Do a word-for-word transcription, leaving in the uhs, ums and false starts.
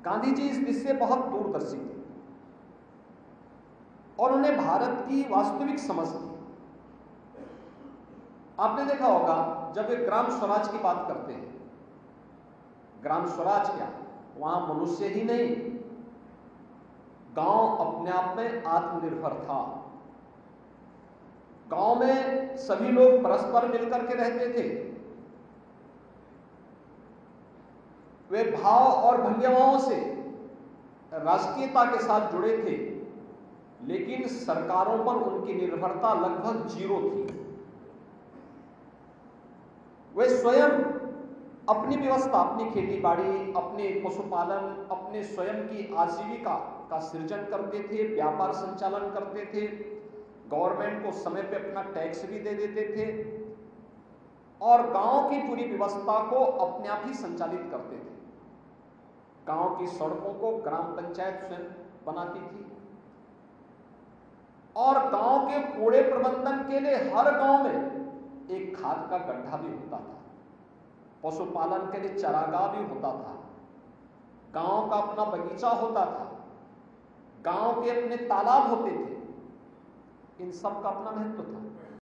गांधी जी इस विषय बहुत दूरदर्शी थे और उन्हें भारत की वास्तविक समझ थी। आपने देखा होगा जब वे ग्राम स्वराज की बात करते हैं, ग्राम स्वराज क्या, वहां मनुष्य ही नहीं, गांव अपने आप में आत्मनिर्भर था। गांव में सभी लोग परस्पर मिलकर के रहते थे, वे भाव और भंगिमाओं से राष्ट्रीयता के साथ जुड़े थे, लेकिन सरकारों पर उनकी निर्भरता लगभग जीरो थी। वे स्वयं अपनी व्यवस्था, अपनी खेती बाड़ी, अपने पशुपालन, अपने स्वयं की आजीविका का सृजन करते थे, व्यापार संचालन करते थे, गवर्नमेंट को समय पे अपना टैक्स भी दे देते थे और गांव की पूरी व्यवस्था को अपने आप ही संचालित करते थे। गांव की सड़कों को ग्राम पंचायत स्वयं बनाती थी और गांव के कूड़े प्रबंधन के लिए हर गांव में एक खाद का गड्ढा भी होता था, पशुपालन के लिए चारागाह भी होता था, गांव का अपना बगीचा होता था, गांव के अपने तालाब होते थे। इन सब का अपना महत्व था।